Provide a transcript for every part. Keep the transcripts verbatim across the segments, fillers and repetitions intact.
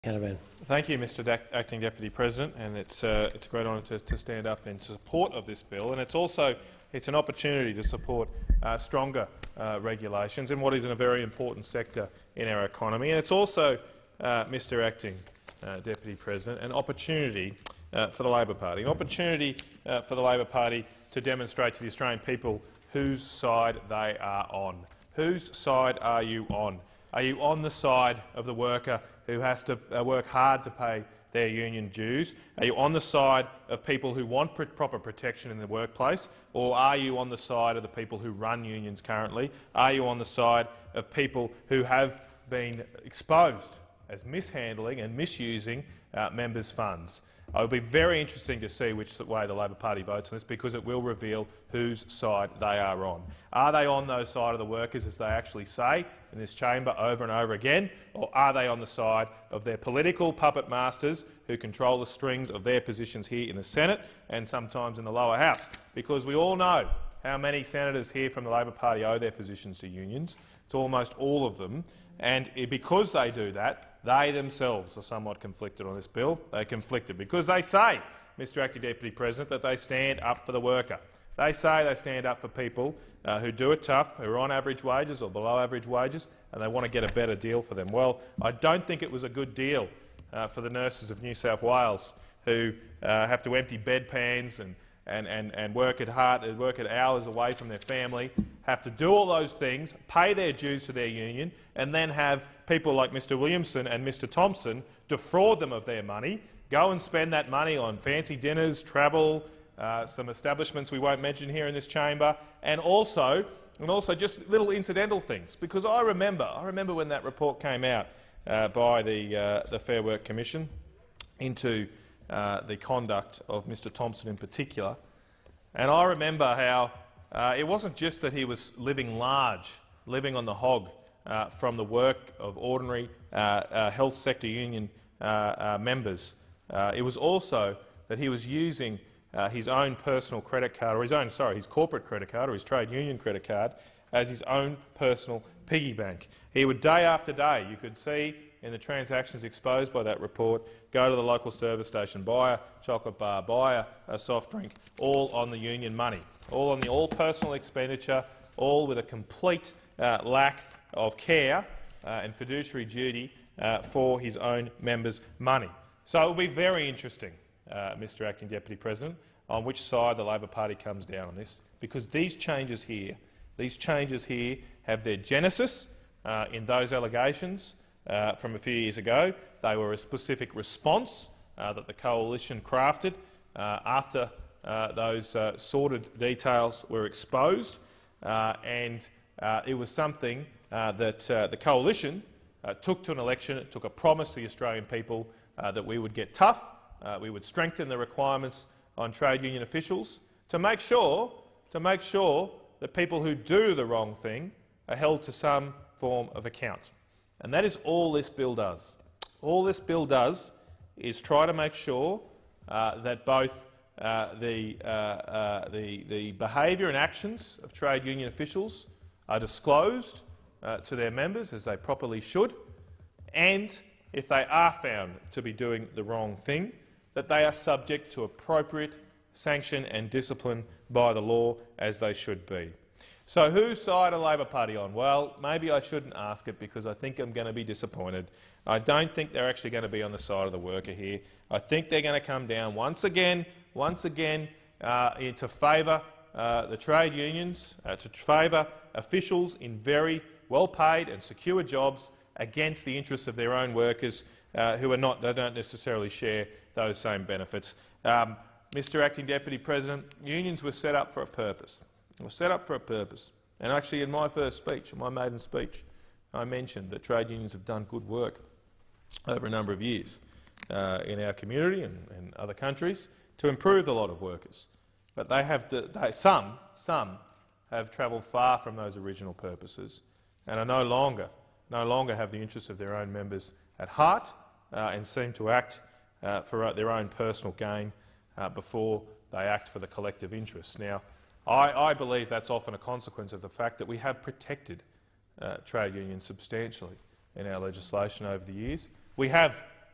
Canavan. Thank you, Mister Da Acting Deputy President, and it's uh, it's a great honour to, to stand up in support of this bill, and it's also it's an opportunity to support uh, stronger uh, regulations in what is in a very important sector in our economy, and it's also, uh, Mister Acting uh, Deputy President, an opportunity uh, for the Labor Party, an opportunity uh, for the Labor Party to demonstrate to the Australian people whose side they are on. Whose side are you on? Are you on the side of the worker who has to uh, work hard to pay their union dues? Are you on the side of people who want pr proper protection in the workplace? Or are you on the side of the people who run unions currently? Are you on the side of people who have been exposed as mishandling and misusing uh, members' funds? It will be very interesting to see which way the Labor Party votes on this, because it will reveal whose side they are on. Are they on those side of the workers, as they actually say in this chamber over and over again, or are they on the side of their political puppet masters who control the strings of their positions here in the Senate and sometimes in the lower house? Because we all know how many senators here from the Labor Party owe their positions to unions. It's almost all of them. And because they do that, they themselves are somewhat conflicted on this bill. They're conflicted because they say, Mister Acting Deputy President, that they stand up for the worker. They say they stand up for people uh, who do it tough, who are on average wages or below average wages, and they want to get a better deal for them. Well, I don't think it was a good deal uh, for the nurses of New South Wales, who uh, have to empty bedpans and And, and, and work at hard, work at hours away from their family, have to do all those things, pay their dues to their union, and then have people like Mister Williamson and Mister Thompson defraud them of their money, go and spend that money on fancy dinners, travel, uh, some establishments we won't mention here in this chamber, and also, and also just little incidental things. Because I remember, I remember when that report came out uh, by the, uh, the Fair Work Commission into Uh, the conduct of Mister Thompson in particular. And I remember how uh, it wasn't just that he was living large, living on the hog uh, from the work of ordinary uh, uh, health sector union uh, uh, members. Uh, it was also that he was using uh, his own personal credit card, or his own, sorry, his corporate credit card or his trade union credit card as his own personal piggy bank. He would, day after day, you could see in the transactions exposed by that report, go to the local service station, buy a chocolate bar, buy a, a soft drink, all on the union money, all on the all personal expenditure, all with a complete uh, lack of care uh, and fiduciary duty uh, for his own members' money. So it will be very interesting, uh, Mister Acting Deputy President, on which side the Labor Party comes down on this, because these changes here, these changes here have their genesis uh, in those allegations Uh, from a few years ago. They were a specific response uh, that the coalition crafted uh, after uh, those uh, sordid details were exposed, uh, and uh, it was something uh, that uh, the coalition uh, took to an election. It took a promise to the Australian people uh, that we would get tough, uh, we would strengthen the requirements on trade union officials to make sure, to make sure that people who do the wrong thing are held to some form of account. And that is all this bill does. All this bill does is try to make sure uh, that both uh, the, uh, uh, the, the behaviour and actions of trade union officials are disclosed uh, to their members, as they properly should, and if they are found to be doing the wrong thing, that they are subject to appropriate sanction and discipline by the law, as they should be. So whose side are Labor Party on? Well, maybe I shouldn't ask it, because I think I'm going to be disappointed. I don't think they're actually going to be on the side of the worker here. I think they're going to come down once again, once again, uh, to favour uh, the trade unions, uh, to favour officials in very well-paid and secure jobs against the interests of their own workers, uh, who are not, they don't necessarily share those same benefits. Um, Mister Acting Deputy President, unions were set up for a purpose. Were set up for a purpose. And actually, in my first speech, in my maiden speech, I mentioned that trade unions have done good work over a number of years uh, in our community and, and other countries to improve the lot of workers. But they have, they, some, some have travelled far from those original purposes, and are no longer, no longer have the interests of their own members at heart, uh, and seem to act uh, for their own personal gain uh, before they act for the collective interests. Now, I, I believe that's often a consequence of the fact that we have protected uh, trade unions substantially in our legislation over the years. We have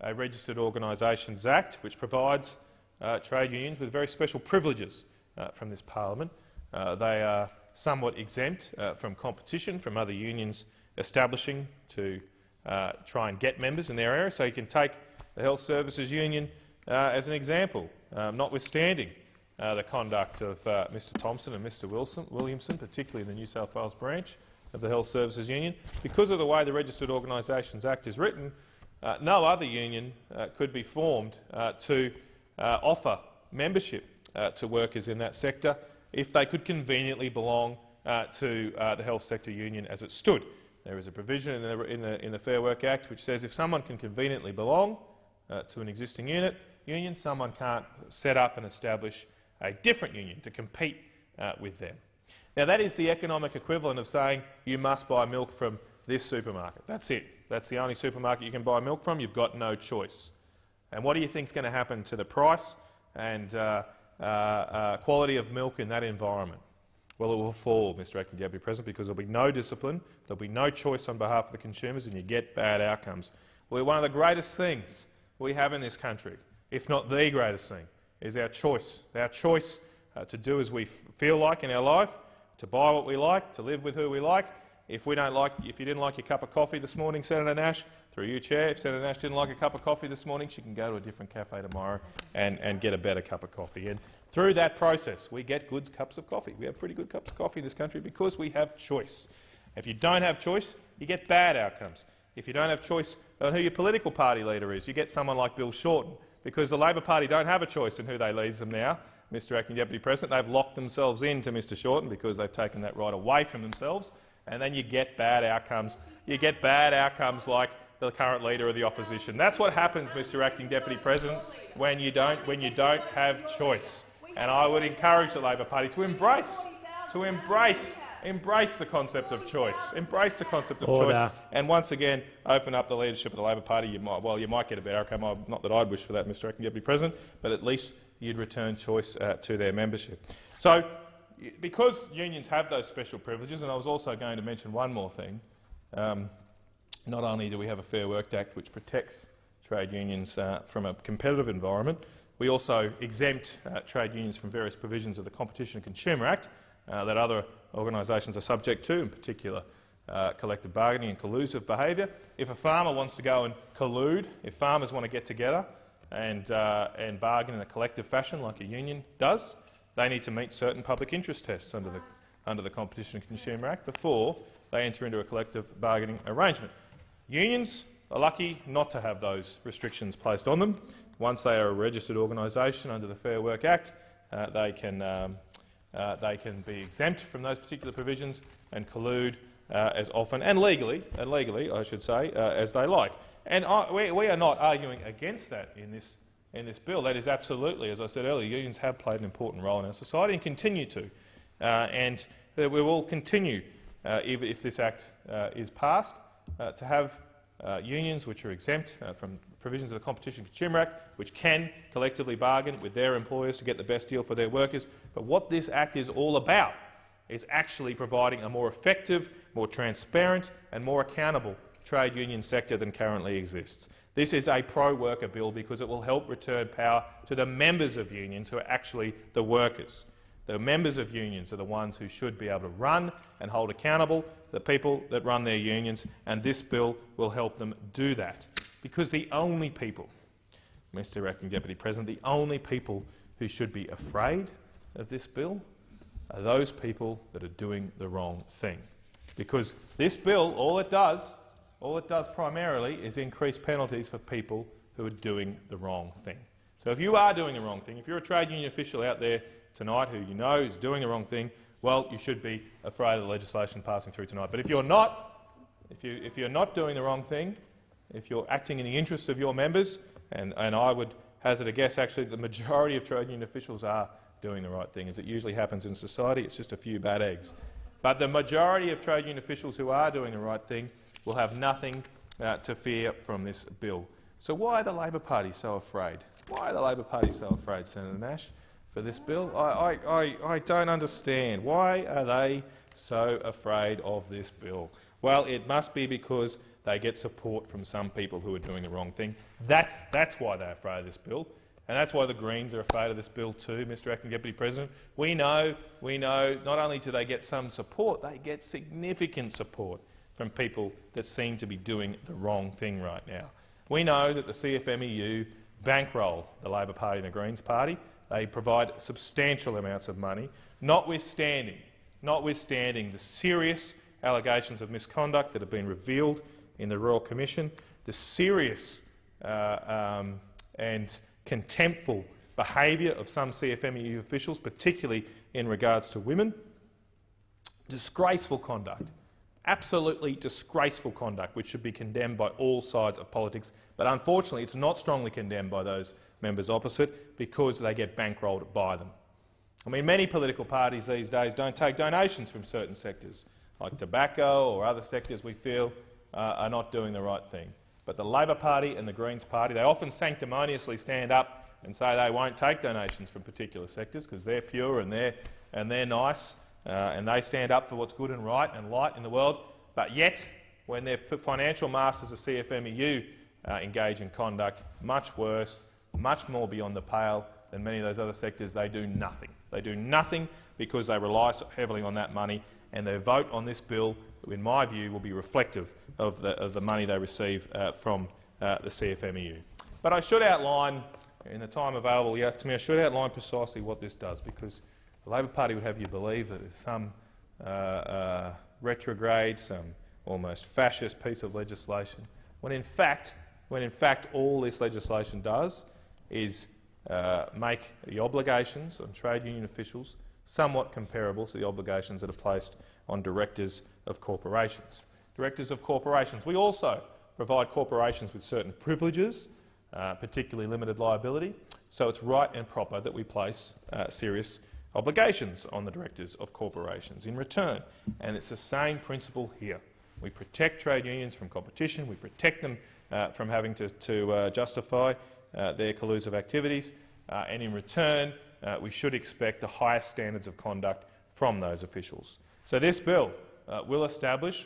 a Registered Organisations Act which provides uh, trade unions with very special privileges uh, from this parliament. Uh, they are somewhat exempt uh, from competition from other unions establishing to uh, try and get members in their area. So you can take the Health Services Union uh, as an example, um, notwithstanding uh, the conduct of uh, Mr Thompson and Mr Wilson, Williamson, particularly in the New South Wales branch of the Health Services Union. Because of the way the Registered Organisations Act is written, uh, no other union uh, could be formed uh, to uh, offer membership uh, to workers in that sector if they could conveniently belong uh, to uh, the health sector union as it stood. There is a provision in the, in the, in the Fair Work Act which says if someone can conveniently belong uh, to an existing unit, union, someone can't set up and establish a different union to compete uh, with them. Now, that is the economic equivalent of saying you must buy milk from this supermarket. That's it. That's the only supermarket you can buy milk from. You've got no choice. And what do you think is going to happen to the price and uh, uh, uh, quality of milk in that environment? Well, it will fall, Mister Acting Deputy President, because there will be no discipline, there will be no choice on behalf of the consumers, and you get bad outcomes. Well, one of the greatest things we have in this country, if not the greatest thing, is our choice. Our choice uh, to do as we f feel like in our life, to buy what we like, to live with who we like. If we don't like, if you didn't like your cup of coffee this morning, Senator Nash, through you, Chair, if Senator Nash didn't like a cup of coffee this morning, she can go to a different cafe tomorrow and, and get a better cup of coffee. And through that process, we get good cups of coffee. We have pretty good cups of coffee in this country because we have choice. If you don't have choice, you get bad outcomes. If you don't have choice on who your political party leader is, you get someone like Bill Shorten, because the Labor Party don't have a choice in who they leads them now. Mister Acting Deputy President, they've locked themselves into Mister Shorten because they've taken that right away from themselves, and then you get bad outcomes. You get bad outcomes like the current Leader of the Opposition. That's what happens, Mister Acting Deputy President, when you don't, when you don't have choice. And I would encourage the Labor Party to embrace, to embrace, embrace the concept of choice, embrace the concept of Order. choice, and once again open up the leadership of the Labor Party. You might, well, you might get a better outcome. Not that I'd wish for that, Mister Acting Deputy President, but at least you'd return choice uh, to their membership. So, because unions have those special privileges, and I was also going to mention one more thing. Um, not only do we have a Fair Work Act which protects trade unions uh, from a competitive environment, we also exempt uh, trade unions from various provisions of the Competition and Consumer Act uh, that other organisations are subject to, in particular uh, collective bargaining and collusive behaviour. If a farmer wants to go and collude, if farmers want to get together and, uh, and bargain in a collective fashion like a union does, they need to meet certain public interest tests under the, under the Competition and Consumer Act before they enter into a collective bargaining arrangement. Unions are lucky not to have those restrictions placed on them. Once they are a registered organisation under the Fair Work Act, uh, they, can, um, uh, they can be exempt from those particular provisions and collude uh, as often and legally, and legally, I should say, uh, as they like. And I, we, we are not arguing against that in this, in this bill. That is absolutely, as I said earlier, unions have played an important role in our society and continue to. Uh, and we will continue, uh, if, if this Act uh, is passed, uh, to have uh, unions which are exempt uh, from provisions of the Competition and Consumer Act, which can collectively bargain with their employers to get the best deal for their workers. But what this Act is all about is actually providing a more effective, more transparent and more accountable trade union sector than currently exists. This is a pro-worker bill because it will help return power to the members of unions who are actually the workers. The members of unions are the ones who should be able to run and hold accountable the people that run their unions, and this bill will help them do that. Because the only people, Mister Acting Deputy President, the only people who should be afraid of this bill are those people that are doing the wrong thing. Because this bill, all it does, all it does primarily is increase penalties for people who are doing the wrong thing. So if you are doing the wrong thing, if you're a trade union official out there tonight who you know is doing the wrong thing, well, you should be afraid of the legislation passing through tonight. But if you're not, if, you, if you're not doing the wrong thing, if you're acting in the interests of your members, and, and I would hazard a guess actually the majority of trade union officials are doing the right thing, as it usually happens in society. It's just a few bad eggs. But the majority of trade union officials who are doing the right thing will have nothing uh, to fear from this bill. So why are the Labor Party so afraid? Why are the Labor Party so afraid, Senator Nash, for this bill? I, I, I, I don't understand. Why are they so afraid of this bill? Well, it must be because they get support from some people who are doing the wrong thing. That's, that's why they're afraid of this bill. And that's why the Greens are afraid of this bill too, Mister Acting Deputy President. We know, we know not only do they get some support, they get significant support from people that seem to be doing the wrong thing right now. We know that the C F M E U bankroll the Labor Party and the Greens Party. They provide substantial amounts of money, notwithstanding, notwithstanding the serious allegations of misconduct that have been revealed in the Royal Commission, the serious uh, um, and contemptful behaviour of some C F M E U officials, particularly in regards to women. Disgraceful conduct, absolutely disgraceful conduct, which should be condemned by all sides of politics. But unfortunately, it's not strongly condemned by those members opposite because they get bankrolled by them. I mean, many political parties these days don't take donations from certain sectors, like tobacco or other sectors we feel uh, are not doing the right thing. But the Labor Party and the Greens Party, they often sanctimoniously stand up and say they won't take donations from particular sectors because they're pure and they're, and they're nice uh, and they stand up for what's good and right and light in the world. But yet, when their financial masters of C F M E U uh, engage in conduct much worse, much more beyond the pale than many of those other sectors, they do nothing. They do nothing because they rely so heavily on that money, and their vote on this bill, in my view, will be reflective of the, of the money they receive uh, from uh, the C F M E U. But I should outline, in the time available you have to me, I should outline precisely what this does, because the Labor Party would have you believe that there's some uh, uh, retrograde, some almost fascist piece of legislation, when in fact, when in fact all this legislation does is uh, make the obligations on trade union officials somewhat comparable to the obligations that are placed on directors of corporations. Directors of corporations. We also provide corporations with certain privileges, uh, particularly limited liability, so it's right and proper that we place uh, serious obligations on the directors of corporations in return. And it's the same principle here. We protect trade unions from competition, we protect them uh, from having to, to uh, justify uh, their collusive activities, uh, and in return uh, we should expect the highest standards of conduct from those officials. So this bill uh, will establish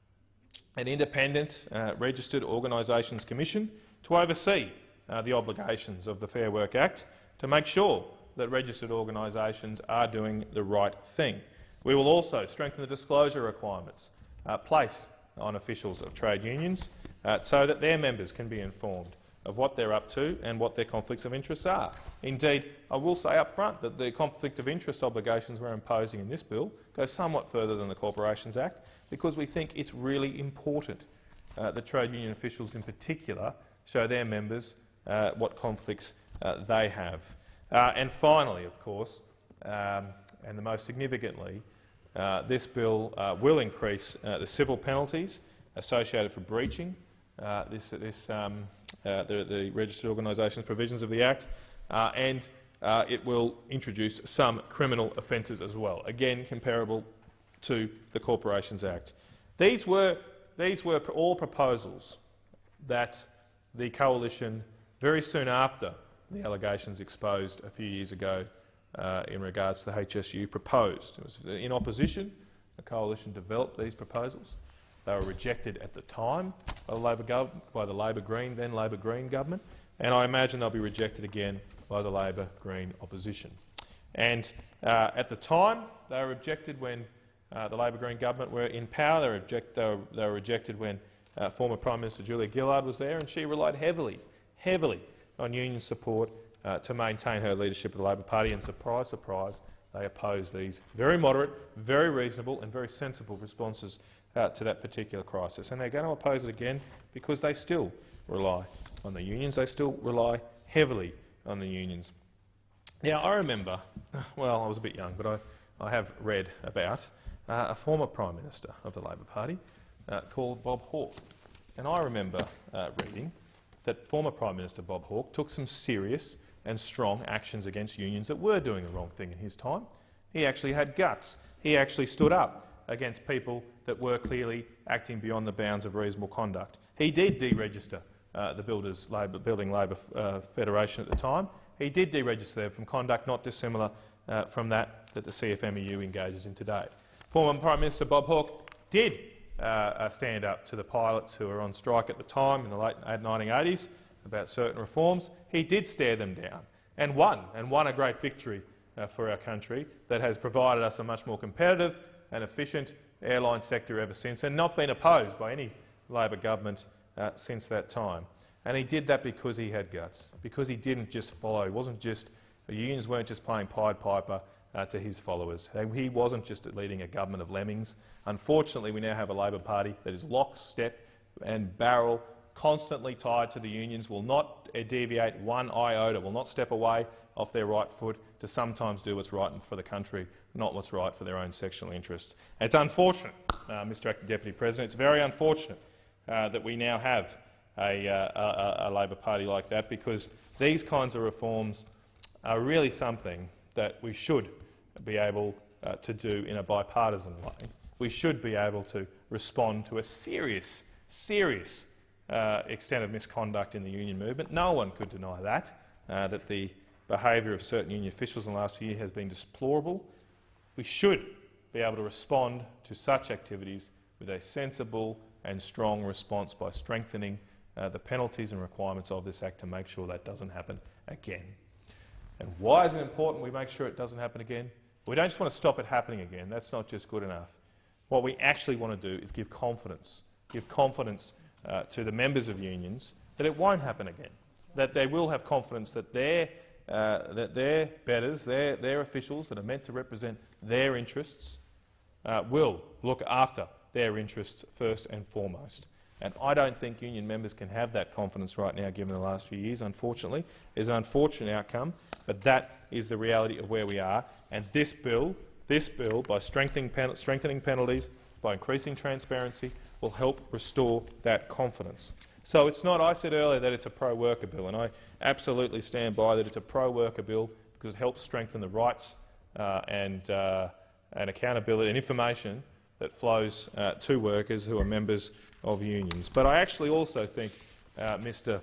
an independent uh, registered organisations commission to oversee uh, the obligations of the Fair Work Act to make sure that registered organisations are doing the right thing. We will also strengthen the disclosure requirements uh, placed on officials of trade unions uh, so that their members can be informed of what they're up to and what their conflicts of interest are. Indeed, I will say up front that the conflict of interest obligations we're imposing in this bill go somewhat further than the Corporations Act, because we think it's really important uh, that trade union officials in particular show their members uh, what conflicts uh, they have. Uh, and finally, of course, um, and the most significantly, uh, this bill uh, will increase uh, the civil penalties associated for breaching uh, this, this, um, uh, the, the registered organisations provisions of the Act, uh, and uh, it will introduce some criminal offences as well, again comparable to the Corporations Act. These were, these were all proposals that the Coalition, very soon after the allegations exposed a few years ago uh, in regards to the H S U, proposed. It was in opposition. The Coalition developed these proposals. They were rejected at the time by the Labor, by the Labor Green, then Labor Green government, and I imagine they'll be rejected again by the Labor Green opposition. And uh, at the time, they were rejected when uh, the Labor Green government were in power. They were, reject, they were, they were rejected when uh, former Prime Minister Julia Gillard was there, and she relied heavily, heavily on union support uh, to maintain her leadership of the Labor Party, and surprise, surprise, they opposed these very moderate, very reasonable and very sensible responses uh, to that particular crisis. And they're going to oppose it again because they still rely on the unions. They still rely heavily on the unions. Now, I remember, well, I was a bit young, but I, I have read about uh, a former Prime Minister of the Labor Party uh, called Bob Hawke. And I remember uh, reading that former Prime Minister Bob Hawke took some serious and strong actions against unions that were doing the wrong thing in his time. He actually had guts. He actually stood up against people that were clearly acting beyond the bounds of reasonable conduct. He did deregister uh, the Builders Labor, Building Labor uh, Federation at the time. He did deregister them from conduct not dissimilar uh, from that that the C F M E U engages in today. Former Prime Minister Bob Hawke did uh, uh, stand up to the pilots who were on strike at the time in the late nineteen eighties about certain reforms. He did stare them down and won, and won a great victory uh, for our country that has provided us a much more competitive and efficient airline sector ever since, and not been opposed by any Labor government uh, since that time. And he did that because he had guts, because he didn't just follow. It wasn't just the unions weren't just playing Pied Piper uh, to his followers. He wasn't just leading a government of lemmings. Unfortunately, we now have a Labor Party that is lock, step and barrel, constantly tied to the unions, will not deviate one iota, will not step away off their right foot to sometimes do what's right for the country, not what's right for their own sectional interests. And it's unfortunate, uh, Mister Acting Deputy President, it's very unfortunate uh, that we now have a, uh, a, a Labor Party like that, because these kinds of reforms are really something that we should be able uh, to do in a bipartisan way. We should be able to respond to a serious, serious uh, extent of misconduct in the union movement. No one could deny that, uh, that the behaviour of certain union officials in the last few years has been deplorable. We should be able to respond to such activities with a sensible and strong response by strengthening uh, the penalties and requirements of this Act to make sure that doesn't happen again. And why is it important we make sure it doesn't happen again? We don't just want to stop it happening again. That's not just good enough. What we actually want to do is give confidence, give confidence uh, to the members of unions that it won't happen again, that they will have confidence that their, uh, that their betters, their, their officials that are meant to represent their interests uh, will look after their interests first and foremost. And I don't think union members can have that confidence right now, given the last few years, unfortunately. It's an unfortunate outcome, but that is the reality of where we are. And this bill, this bill, by strengthening, pen strengthening penalties, by increasing transparency, will help restore that confidence. So it's not, I said earlier that it's a pro-worker bill, and I absolutely stand by that it's a pro-worker bill because it helps strengthen the rights uh, and, uh, and accountability and information that flows uh, to workers who are members of unions. But I actually also think, uh, Mister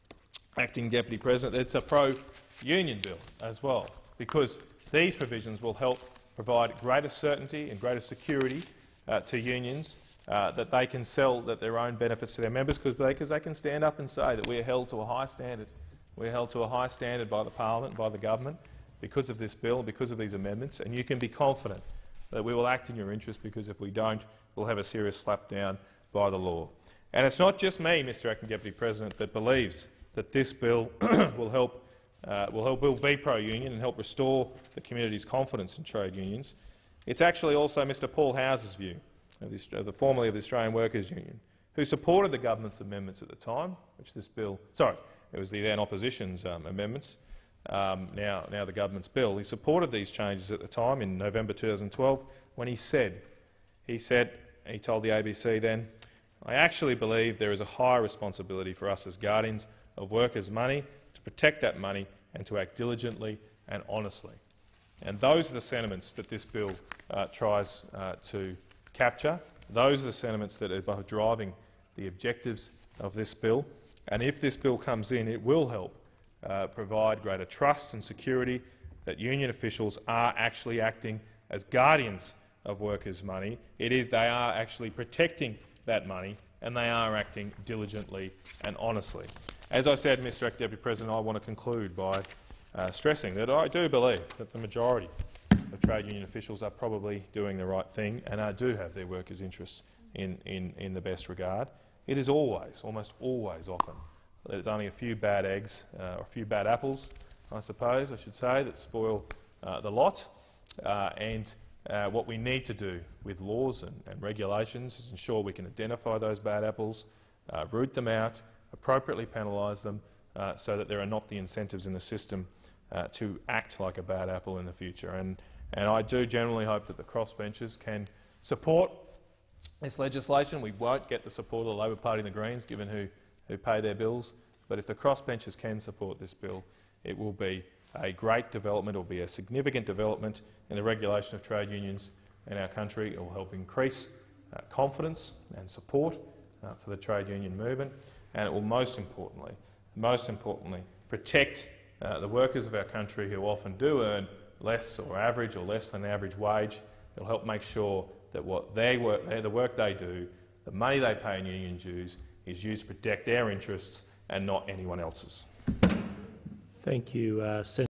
Acting Deputy President, that it's a pro-union bill as well, because these provisions will help provide greater certainty and greater security uh, to unions, uh, that they can sell that their own benefits to their members, because they, they can stand up and say that we are held to a high standard. We are held to a high standard by the parliament, by the government, because of this bill, because of these amendments, and you can be confident that we will act in your interest, because if we don't, we'll have a serious slap down by the law. And it's not just me, Mister Acting Deputy President, that believes that this bill will help, uh, will help, will be pro-union and help restore the community's confidence in trade unions. It's actually also Mister Paul House's view, of the, of the formerly of the Australian Workers' Union, who supported the government's amendments at the time, which this bill, sorry, it was the then opposition's um, amendments, um, now, now the government's bill. He supported these changes at the time in November two thousand twelve when he said, he said, he told the A B C then, "I actually believe there is a higher responsibility for us as guardians of workers' money to protect that money and to act diligently and honestly." And those are the sentiments that this bill uh, tries uh, to capture. Those are the sentiments that are driving the objectives of this bill. And if this bill comes in, it will help uh, provide greater trust and security that union officials are actually acting as guardians of workers' money. It is, they are actually protecting that money, and they are acting diligently and honestly. As I said, Mister Acting Deputy President, I want to conclude by uh, stressing that I do believe that the majority of trade union officials are probably doing the right thing and uh, do have their workers' interests in, in, in the best regard. It is always, almost always often, there's only a few bad eggs, uh, or a few bad apples, I suppose I should say, that spoil uh, the lot. Uh, and uh, what we need to do with laws and, and regulations is ensure we can identify those bad apples, uh, root them out, appropriately penalise them, uh, so that there are not the incentives in the system uh, to act like a bad apple in the future. And, and I do generally hope that the crossbenchers can support this legislation. We won't get the support of the Labor Party and the Greens, given who, who pay their bills, but if the crossbenchers can support this bill, it will be a great development. It will be a significant development in the regulation of trade unions in our country. It will help increase uh, confidence and support uh, for the trade union movement, and it will most importantly, most importantly, protect uh, the workers of our country who often do earn less or average or less than average wage. It will help make sure that what they work, the work they do the money they pay in union dues is used to protect their interests and not anyone else's. Thank you, uh, Senator.